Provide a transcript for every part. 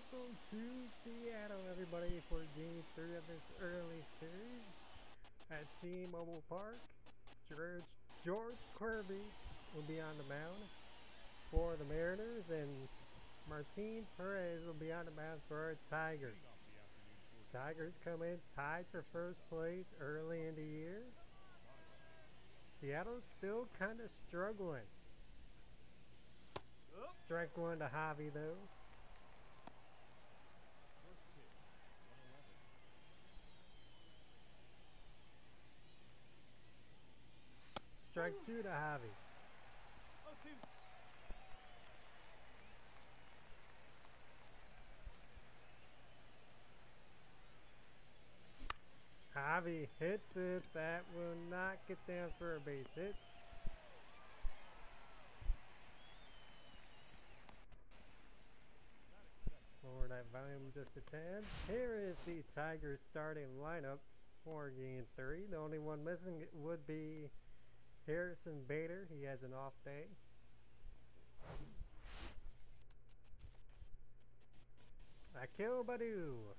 Welcome to Seattle, everybody, for Game 3 of this early series at T-Mobile Park. George Kirby will be on the mound for the Mariners, and Martin Perez will be on the mound for our Tigers. Tigers come in tied for first place early in the year. Seattle's still kind of struggling. Strike one to Javi, though. Strike two to Javi. Javi hits it. That will not get down for a base hit. Lower that volume just a tad. Here is the Tigers starting lineup for Game 3. The only one missing would be Harrison Bader. He has an off day. Akil Badu.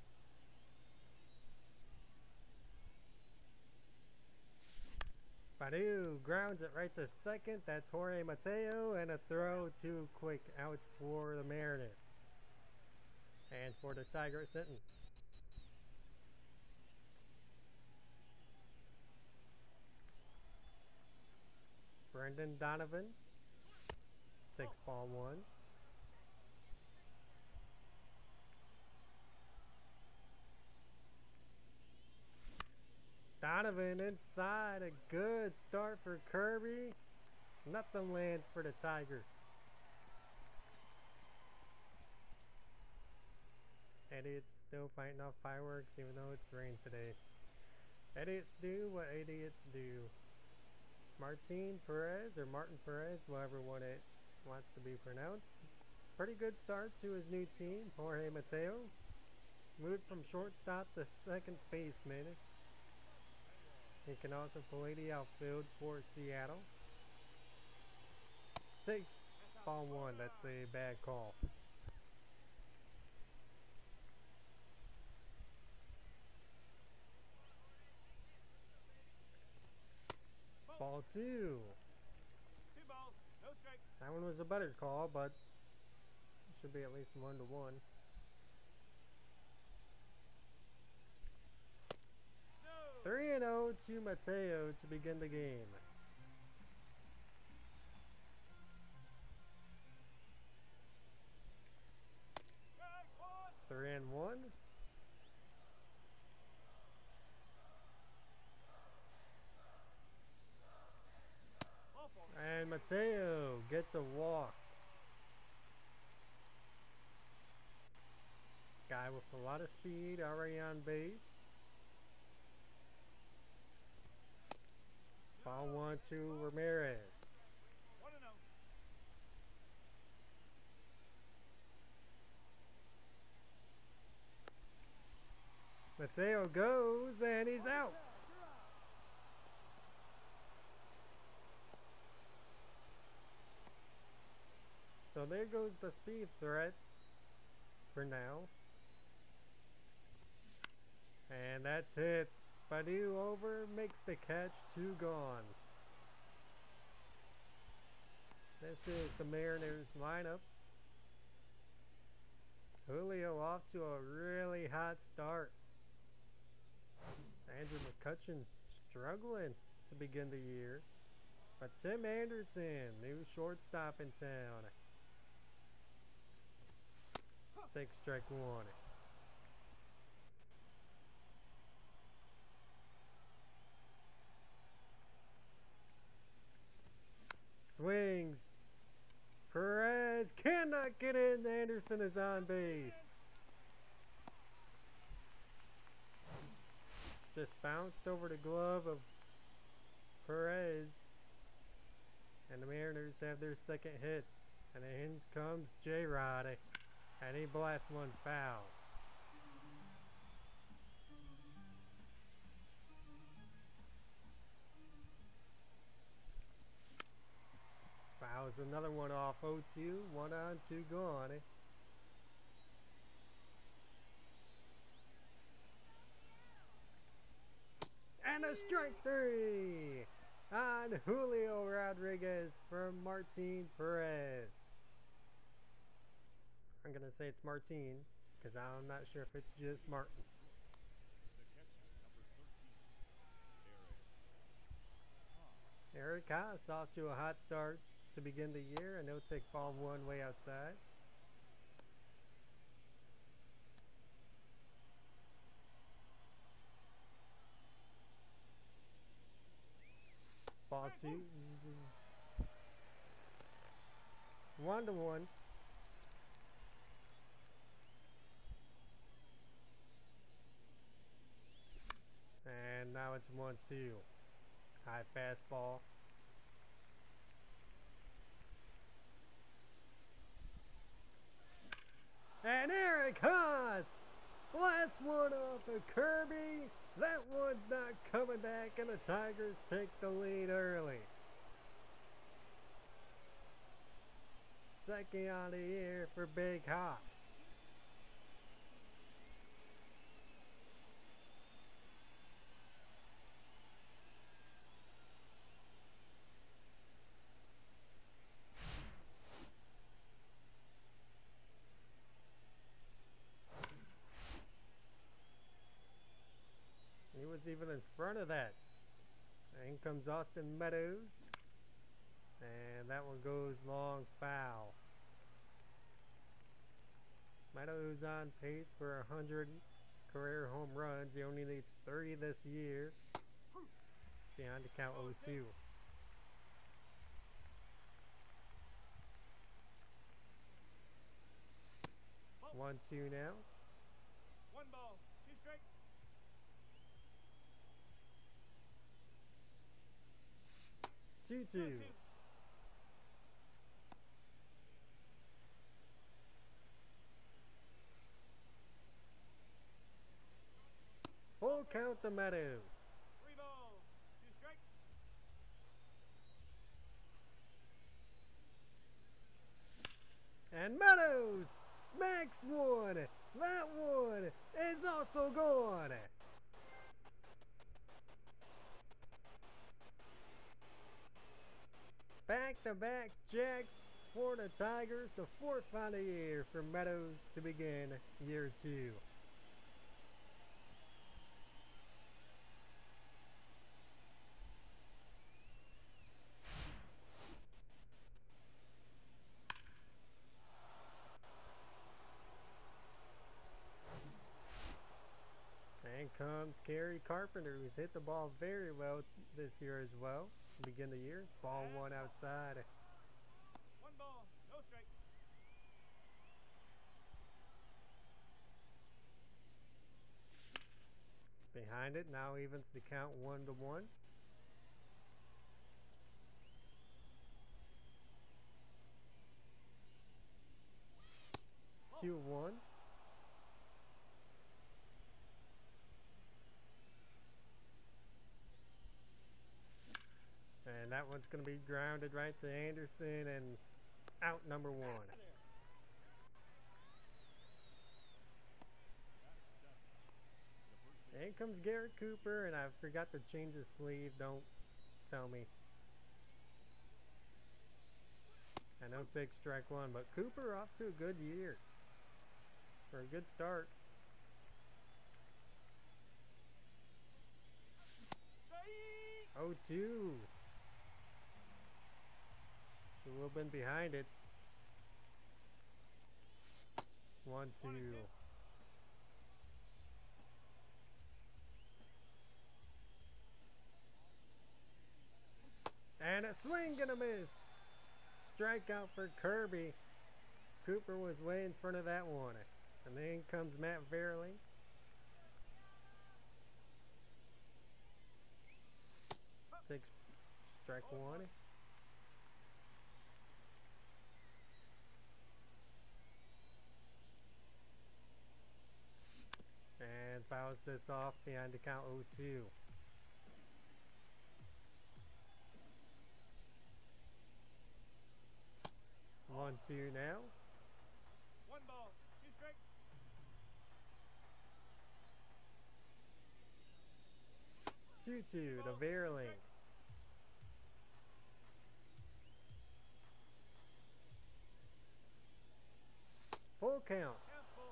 Badu grounds it right to second. That's Jorge Mateo, and a throw too quick out for the Mariners. And for the Tigers sitting. Brendan Donovan takes ball one. Donovan inside, a good start for Kirby. Nothing lands for the Tigers. Idiots still fighting off fireworks even though it's rain today. Idiots do what idiots do. Martin Perez, or Martin Perez, however one it wants to be pronounced. Pretty good start to his new team. Jorge Mateo moved from shortstop to second baseman. He can also play the outfield for Seattle. Takes ball one. That's a bad call. Ball two. Two balls, no strikes. That one was a better call, but it should be at least 1-1. No. 3-0 to Mateo to begin the game. Strike one. 3-1. And Mateo gets a walk. Guy with a lot of speed already on base. Ball one to Ramirez. 1-0. Mateo goes and he's out. So there goes the speed threat for now. And that's hit. Badu over, makes the catch, 2 gone. This is the Mariners lineup. Julio off to a really hot start. Andrew McCutcheon struggling to begin the year. But Tim Anderson, new shortstop in town. Take strike one. Swings. Perez cannot get in. Anderson is on base. Just bounced over the glove of Perez. And the Mariners have their second hit. And in comes J-Rod. And he blasts one foul. Fouls another one off 0-2. 1 on, 2 gone. And a strike three on Julio Rodriguez from Martin Perez. I'm going to say it's Martin because I'm not sure if it's just Martin. The catcher, number 13, Perez. Eric Haas off to a hot start to begin the year, and he'll take ball one way outside. Ball two. 1-1. And now it's 1-2. High fastball. And Eric Haas blasts one off of Kirby. That one's not coming back, and the Tigers take the lead early. Second on the year for Big Haas. He was even in front of that. In comes Austin Meadows. And that one goes long foul. Meadows on pace for 100 career home runs. He only needs 30 this year. Behind the count 0-2. Ball. 1-2 now. 1 ball, 2 strikes. 2-2. Full count to Meadows. 3 balls, 2 strikes. And Meadows smacks one. That one is also gone. Back-to-back jacks for the Tigers. The fourth on the year for Meadows to begin year 2. And comes Kerry Carpenter, who's hit the ball very well this year as well. To begin the year, ball one outside. 1 ball, no strikes. Behind it, now evens the count 1-1. 2-1. And that one's going to be grounded right to Anderson and out number 1. In comes Garrett Cooper, and I forgot to change his sleeve. Don't tell me. I know it takes strike 1, but Cooper off to a good year. For a good start. 0-2. A little bit behind it. 1-2. And a swing and a miss. Strikeout for Kirby. Cooper was way in front of that one. And then comes Matt Verley. Takes strike 1. And fouls this off behind the count 0-2. 1-2 now. 1 ball, 2 strikes. 2-2 to Verling. Full count. Count's full.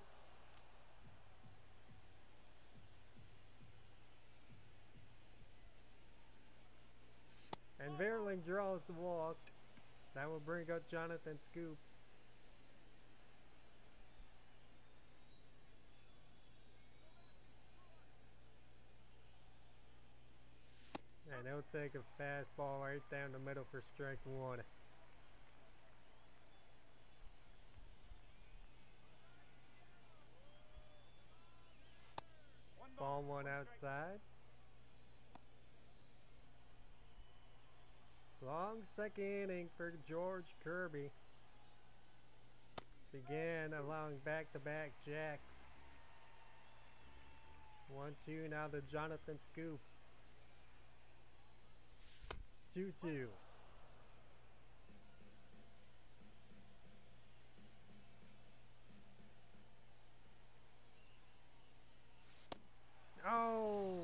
And Verling draws the walk. That will bring up Jonathan Scoop. And he'll take a fastball right down the middle for strike one. Ball one outside. Long second inning for George Kirby. Began along back-to-back jacks. 1-2 now to Jonathan Scoop. 2-2. Oh!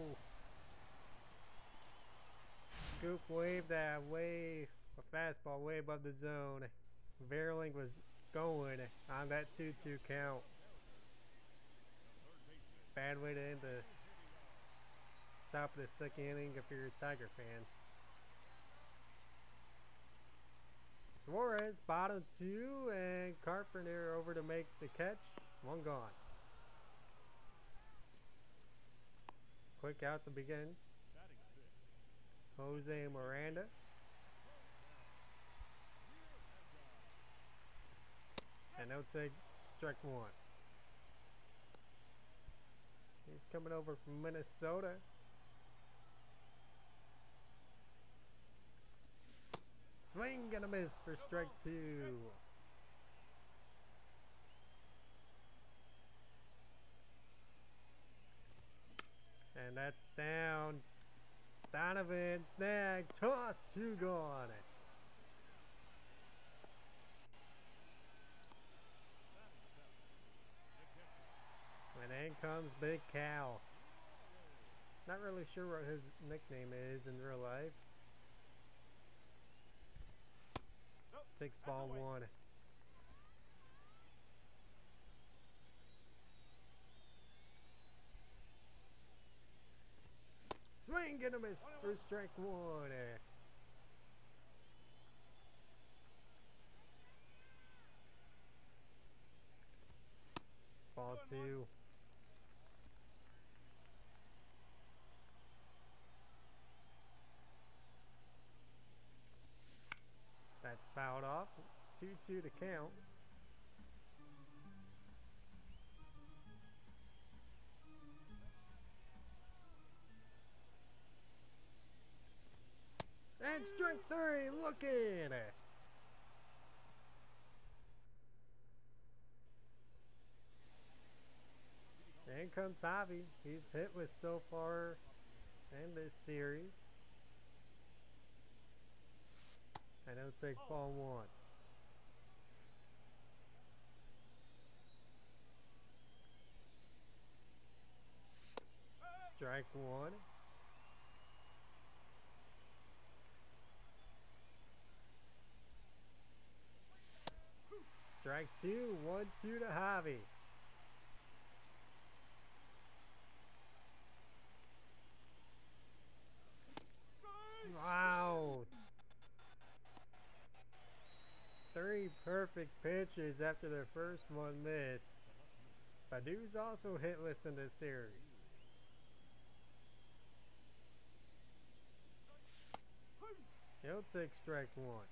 Scoop waved that way, a fastball way above the zone. Verling was going on that 2-2 count. Bad way to end the top of the second inning if you're a Tiger fan. Suarez, bottom two, and Carpenter over to make the catch. One gone. Quick out to begin. Jose Miranda. And they'll take strike one. He's coming over from Minnesota. Swing and a miss for strike two. And that's down. Donovan, snag, toss, two gone. And in comes Big Cal. Not really sure what his nickname is in real life. Takes ball one. Swing and a miss for strike one. Ball two. That's fouled off. 2-2 to count. And strike three, looking. In comes Javi. He's hitless so far in this series. And he'll take ball one. Strike one. Strike two, 1-2 to Javi. Wow. 3 perfect pitches after their first one missed. Badu's also hitless in this series. He'll take strike one.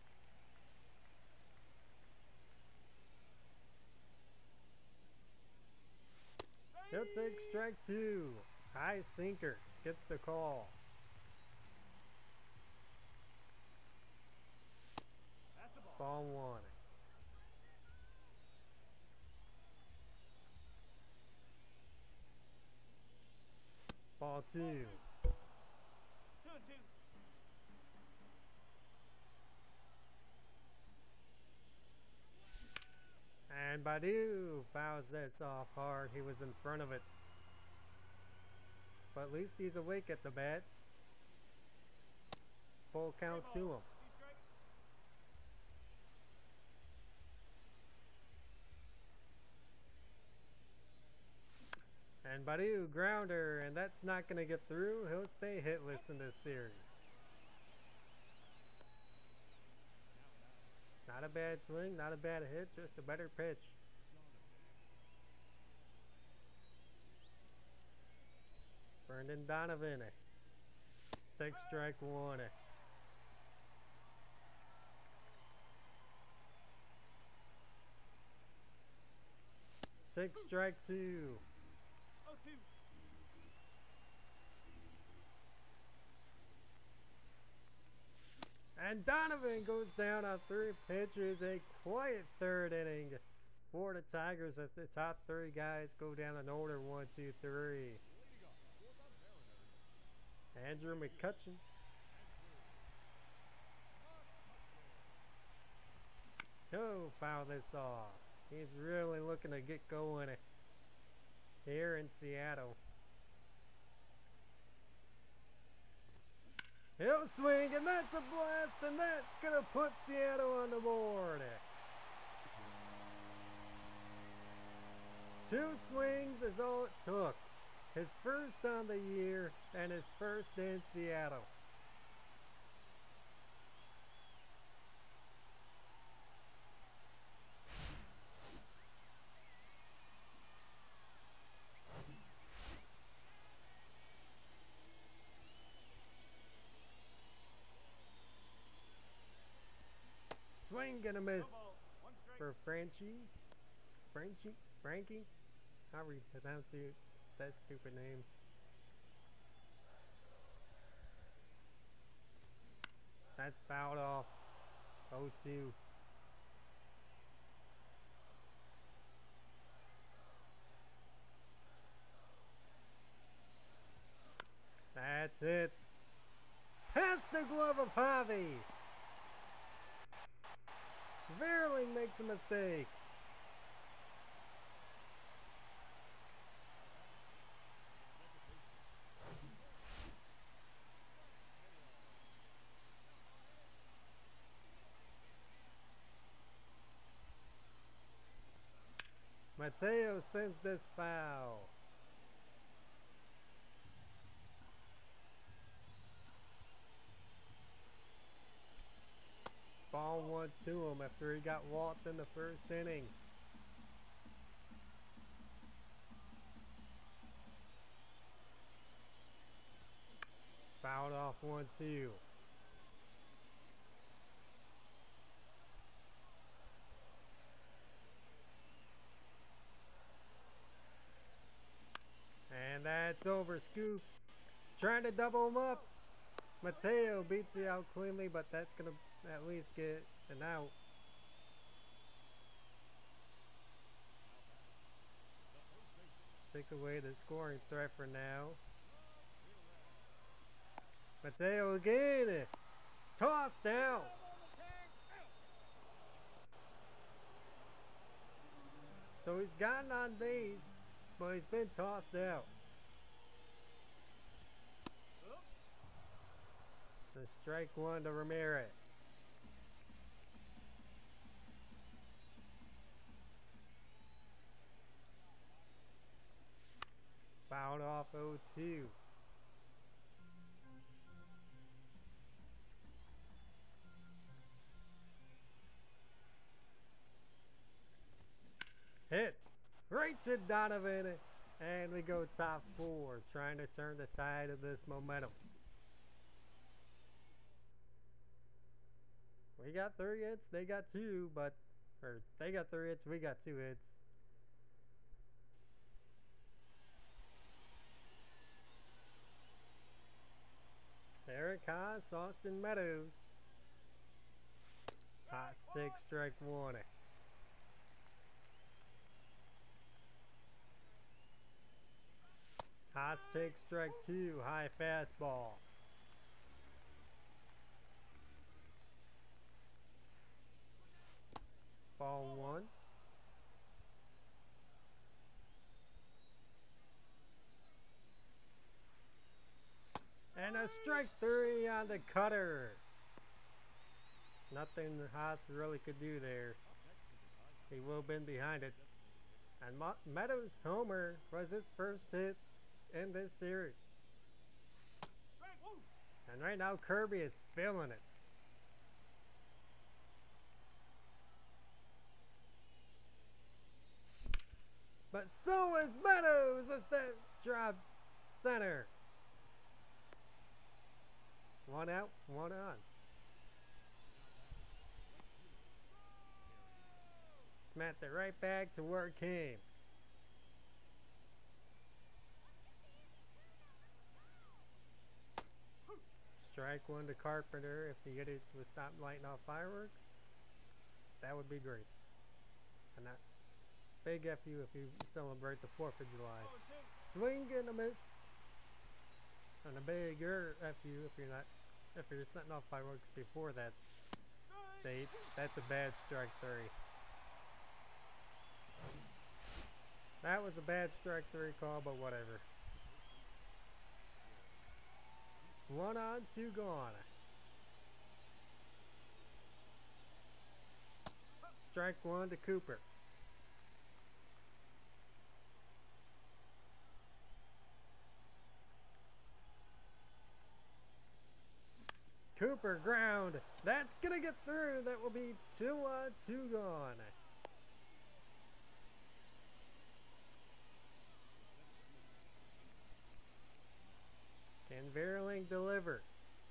He'll take strike two. High sinker gets the call. Ball one. Ball two. 2-2. And Badu fouls this off hard. He was in front of it. But at least he's awake at the bat. Full count to him. 2 strikes. And Badu, grounder, and that's not going to get through. He'll stay hitless in this series. Not a bad swing, not a bad hit, just a better pitch. Brendan Donovan. Take strike one. Take strike two. 0-2. And Donovan goes down on 3 pitches. A quiet third inning for the Tigers as the top 3 guys go down in order. 1, 2, 3. Andrew McCutcheon. Oh, foul this off. He's really looking to get going here in Seattle. He'll swing, and that's a blast, and that's going to put Seattle on the board. 2 swings is all it took. His first on the year, and his first in Seattle. Swing and a miss 1 strike. for Frankie? How do you pronounce that stupid name? That's fouled off. 0-2. That's it. Past the glove of Javi. Verling makes a mistake. Mateo sends this foul. Ball 1 to him after he got walked in the first inning. Fouled off 1-2. And that's over. Scoop trying to double him up. Mateo beats it out cleanly, but that's going to at least get an out. Takes away the scoring threat for now. Mateo again. Tossed out. So he's gotten on base, but he's been tossed out. So strike 1 to Ramirez. Fouled off 0-2. Hit right to Donovan, and we go top 4, trying to turn the tide of this momentum. We got 3 hits, they got 2, they got 3 hits, we got 2 hits. Eric Haas, Austin Meadows. Haas takes strike 1. Haas takes strike 2, high fastball. Ball 1. And a strike 3 on the cutter. Nothing Haas really could do there. He will have been behind it. And Meadows' homer was his first hit in this series. And right now Kirby is feeling it. But so is Meadows as that drops center. One out, one on. Smacked it right back to where it came. Strike one to Carpenter. If the idiots would stop lighting off fireworks, that would be great. And that big FU if you celebrate the 4th of July. Swing and a miss. And a bigger FU if you're setting off fireworks before that date. That's a bad strike 3. That was a bad strike 3 call, but whatever. 1 on, 2 gone. Strike 1 to Cooper. Cooper ground. That's gonna get through. That will be 2 on, 2 gone. Can Verling deliver?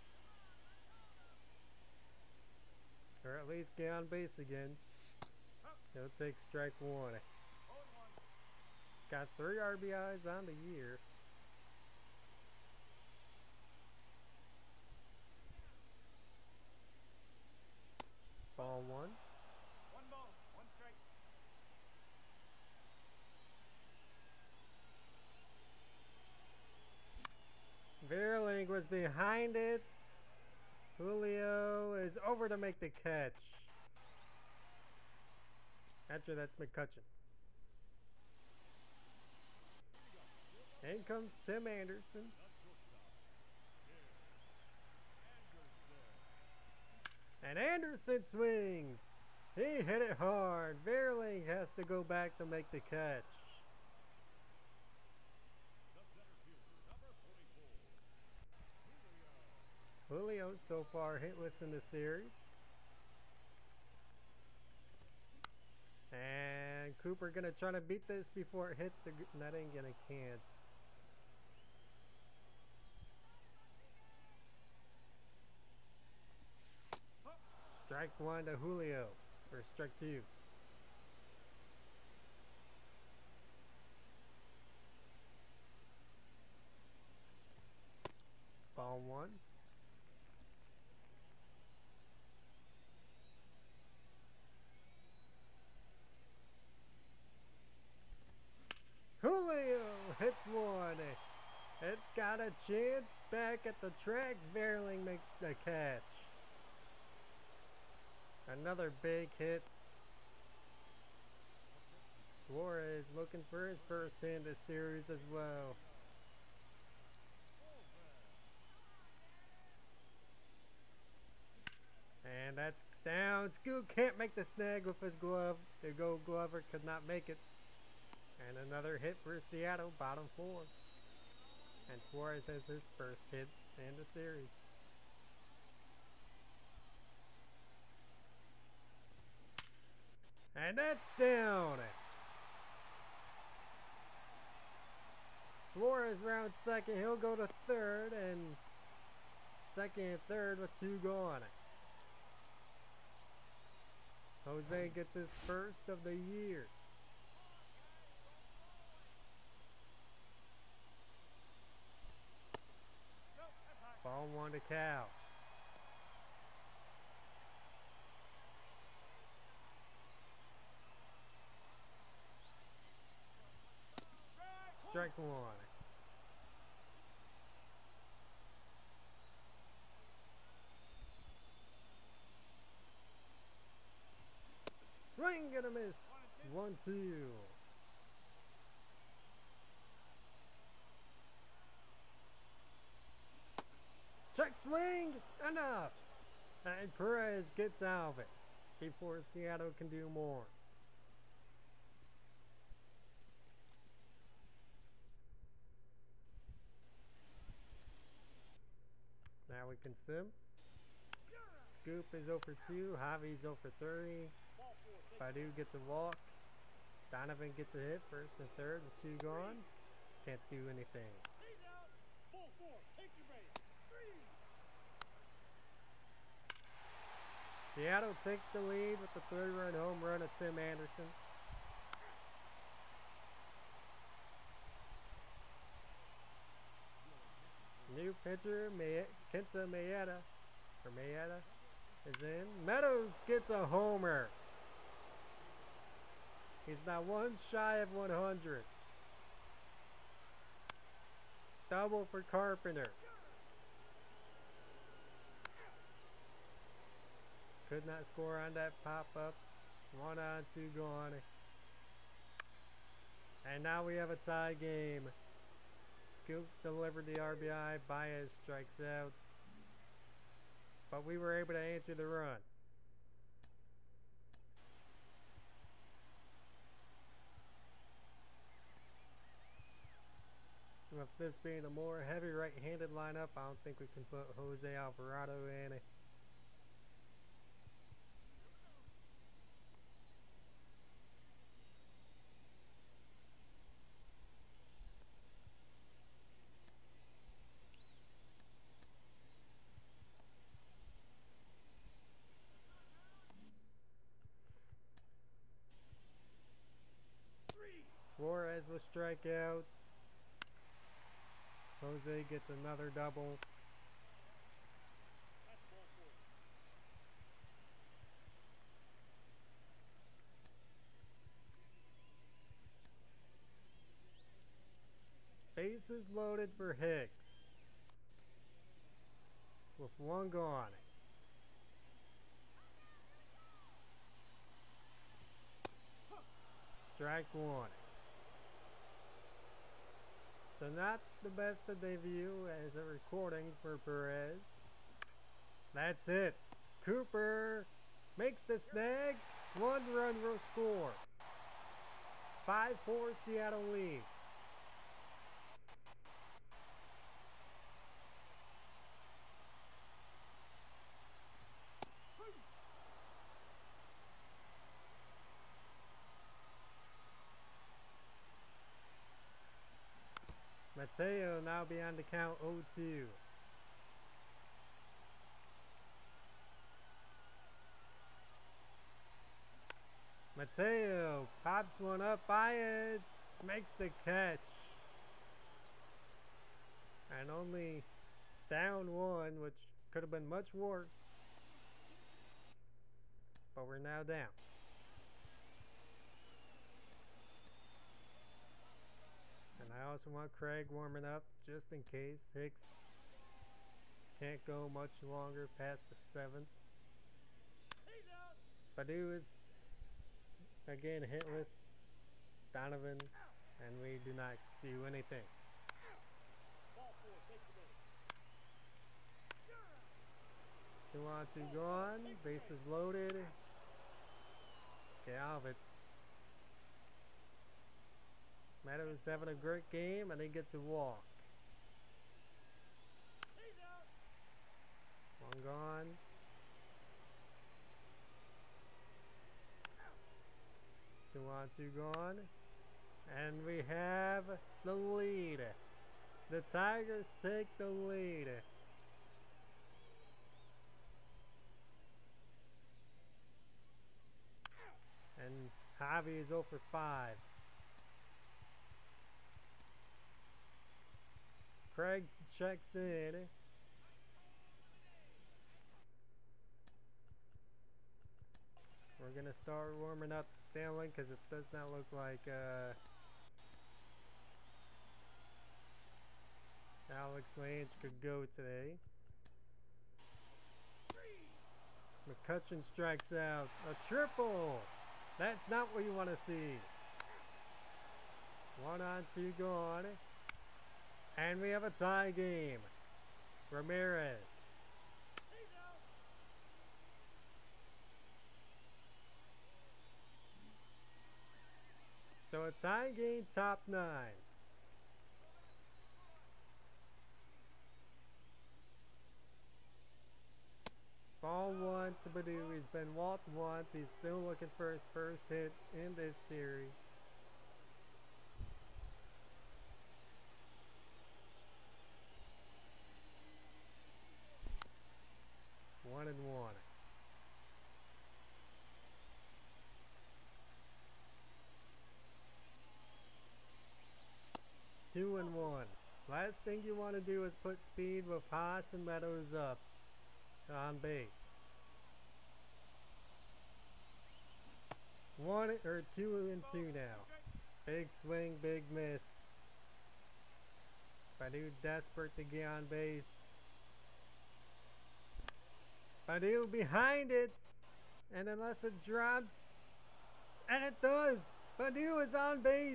Or at least get on base again. He'll take strike 1. Got 3 RBIs on the year. Ball 1. 1 ball, 1 strike. Verling was behind it. Julio is over to make the catch. Actually, that's McCutcheon. In comes Tim Anderson. And Anderson swings. He hit it hard. Verling has to go back to make the catch. Julio so far hitless in the series. And Cooper gonna try to beat this before it hits the netting, and it can't. Strike 1 to Julio, or strike 2. Ball 1. Julio hits 1. It's got a chance back at the track. Verling makes the catch. Another big hit. Suarez looking for his first hit in the series as well. And that's down. Scoot can't make the snag with his glove. The Gold Glover could not make it. And another hit for Seattle, bottom 4. And Suarez has his first hit in the series. And that's down. Suarez rounds second. He'll go to third, and second and third with 2 gone. Jose gets his first of the year. Ball 1 to Cal. Strike 1. Swing and a miss. 1-2. Check swing. Enough. And Perez gets out of it before Seattle can do more. Now we can sim. Scoop is 0 for 2. Javi's 0 for 3. Badu gets a walk. Donovan gets a hit. First and third with 2 gone. Can't do anything. Seattle takes the lead with the 3-run home run of Tim Anderson. New pitcher, Kenta Maeda is in. Meadows gets a homer. He's now 1 shy of 100. Double for Carpenter. Could not score on that pop-up. 1 on, 2 gone. And now we have a tie game. Scoop delivered the RBI. Baez strikes out. But we were able to answer the run. With this being a more heavy right-handed lineup, I don't think we can put Jose Alvarado in. Suarez with strikeouts. Jose gets another double. Bases loaded for Hicks. With 1 gone. Strike 1. So not the best of debut as a recording for Perez. That's it. Cooper makes the snag. 1-run will score. 5-4 Seattle leads. Mateo now behind the count 0-2. Mateo pops one up. Baez makes the catch. And only down 1, which could have been much worse. But we're now down. And I also want Craig warming up just in case Hicks can't go much longer past the 7th. Badu is again hitless. Donovan, and we do not do anything. 2 on, 2 gone. Bases loaded. Get out of it. Meadows having a great game, and he gets a walk. 1 gone. 2 on, 2 gone. And we have the lead. The Tigers take the lead. And Javi is 0 for 5. Craig checks in. We're going to start warming up Stanley because it does not look like Alex Lange could go today. McCutcheon strikes out. A triple! That's not what you want to see. 1 on, 2 gone. And we have a tie game. Ramirez. So a tie game, top 9. Ball one to Badu. He's been walked once. He's still looking for his first hit in this series. One and one. Two and one. Last thing you want to do is put speed with Haas and Meadows up on base. Two and two now. Big swing, big miss. Badu desperate to get on base. Badu behind it, and unless it drops, and it does, Badu is on base.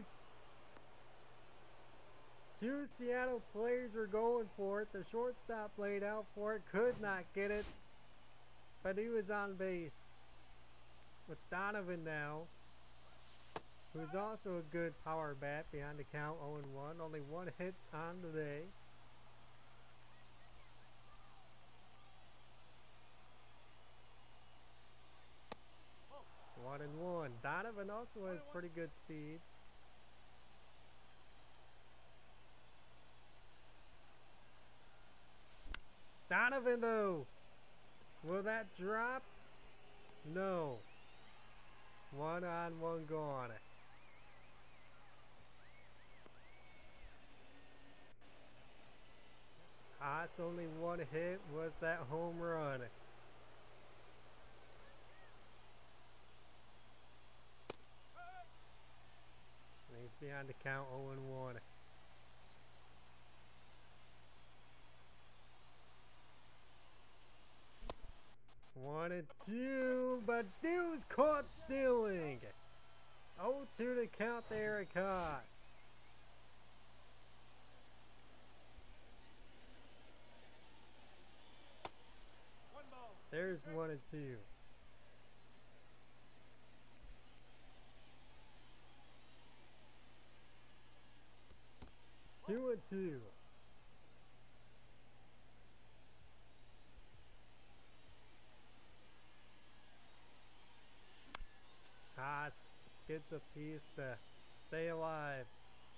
Two Seattle players were going for it. The shortstop laid out for it, could not get it. Badu is on base. With Donovan now, who's also a good power bat behind the count 0-1. Only one hit on the day. One and one. Donovan also has pretty good speed. Donovan though, will that drop? No. 1 on, 1 gone. Haas only one hit was that home run. And he's behind the count 0-1. One and two, but Dude's caught stealing. 0-2 to count there at Haas. There's 1 and 2. Two and two. Haas gets a piece to stay alive.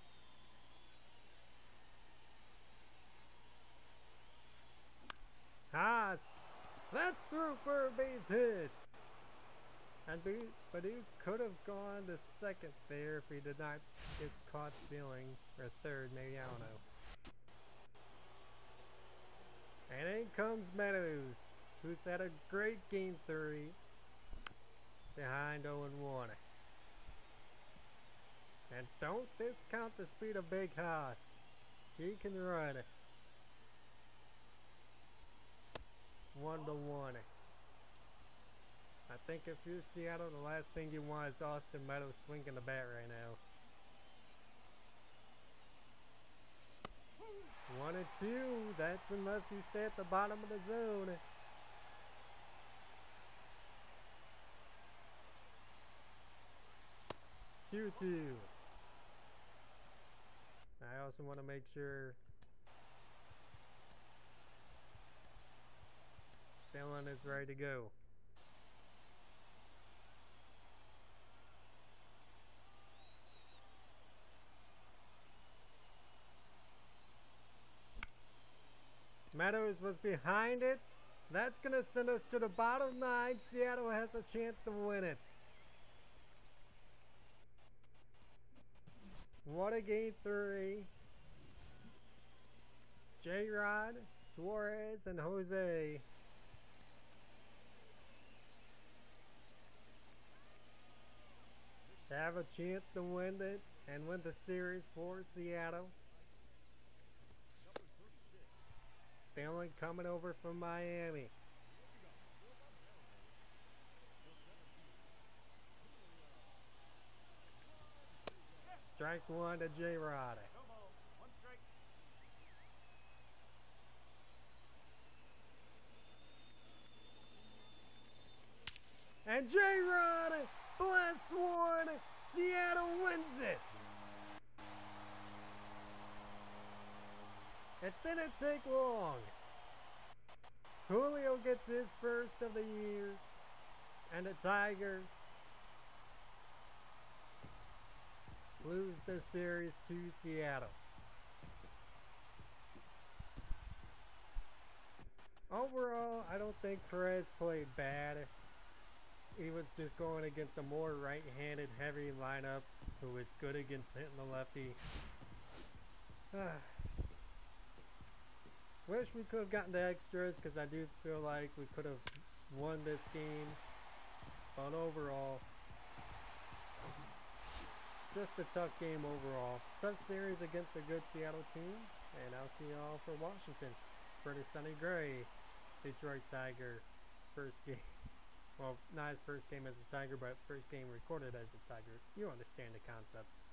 Haas, that's through for a base hit. And Badu could have gone to second there if he did not get caught stealing, or third, maybe, I don't know. And in comes Meadows, who's had a great game 3, behind 0-1. And don't discount the speed of Big Haas. He can run. 1-1. I think if you're Seattle, the last thing you want is Austin Meadows swinging the bat right now. 1 and 2. That's unless you stay at the bottom of the zone. Two. I also want to make sure Dylan is ready to go. Meadows was behind it. That's going to send us to the bottom 9. Seattle has a chance to win it. What a game 3. J-Rod, Suarez, and Jose. Have a chance to win it and win the series for Seattle. Dylan coming over from Miami. Strike 1 to J-Rod. And J-Rod, bless one, Seattle wins it! It didn't take long. Julio gets his first of the year, and the Tigers lose the series to Seattle. Overall, I don't think Perez played bad. He was just going against a more right-handed heavy lineup who was good against hitting the lefty. Wish we could have gotten the extras because I do feel like we could have won this game. But overall, just a tough game overall. Tough series against a good Seattle team. And I'll see y'all for Washington. For the Sonny Gray, Detroit Tiger first game. Well, not his first game as a Tiger, but first game recorded as a Tiger. You understand the concept.